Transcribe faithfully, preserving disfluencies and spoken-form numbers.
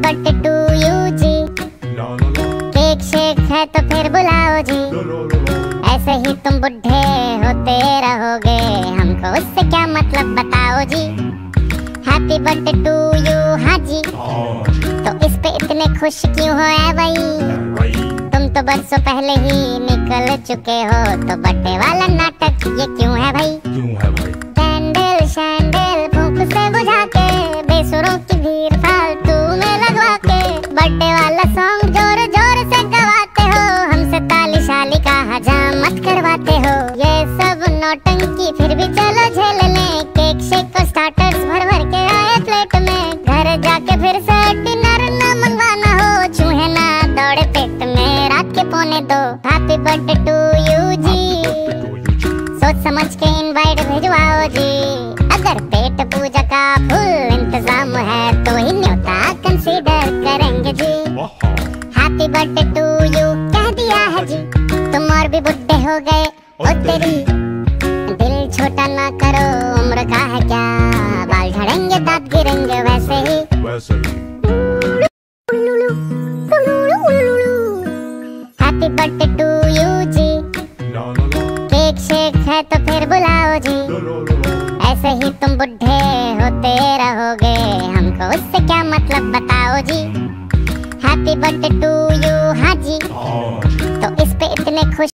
Birthday to you जी, cake शेक है तो फिर बुलाओ जी। ऐसे ही तुम बुढ़े होते रहोगे, हमको उससे क्या मतलब बताओ जी। हैप्पी बर्थडे टू यू हाँ जी, तो इस पे इतने खुश क्यों हो ऐ भाई? तुम तो बरसों पहले ही निकल चुके हो, तो बर्थडे वाला नाटक ये क्यों है भाई? कैंडल शैंडल फूंक से बुझा के, बेसुरों की भीड़ फालतू में लगवा के, बर्थडे वाला सॉन्ग जोर जोर से गवाते हो, हमसे ताली शाली का हजामत करवाते हो। ये सब नौटंकी फिर भी चलो झेल लें, केक शेक को स्टार्टर्स भर भर के आए प्लेट में, घर जाके फिर से डिनर न मंगवाना हो, चूहे ना दौड़े पेट में रात के पौने दो। हैप्पी बर्थडे टू यू जी, सोच समझ के इनवाइट भिजवाओ जी। अगर पेट पूजा का फुल इंतजाम है तो ही न्योता कंसीडर करेंगे जी। हैप्पी बर्थडे टू यू कह दिया है जी, तुम और भी बुढ़े हो गए ओ तेरी। दिल छोटा ना करो, उम्र का है क्या, बाल झड़ेंगे दांत गिरेंगे वैसे ही। हैप्पी बर्थडे टू यू जी, केक शेक है तो फिर बुलाओ जी। ऐसे ही तुम बुढ़े होते रहोगे, हमको उससे क्या मतलब बताओ जी। हैप्पी बर्थडे टू यू हाँ जी, तो इस पे इतने खुश